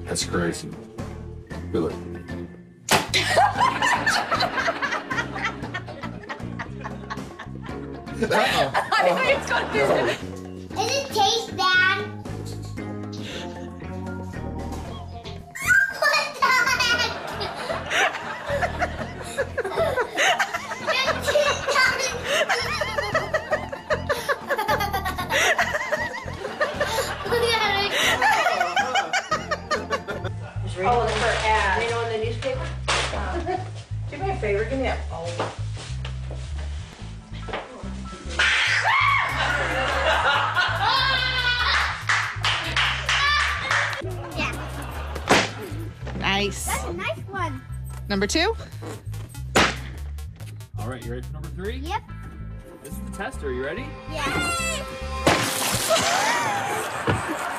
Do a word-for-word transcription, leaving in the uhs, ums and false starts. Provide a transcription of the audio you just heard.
That's crazy. Feel it. Uh-oh. Oh. Does it taste bad? What the heck? Oh, it's for ad. You know, in the newspaper? Uh, do me a favor, give me that phone. Nice. That's a nice one. Number two? All right, you ready for number three? Yep. This is the tester. Are you ready? Yeah.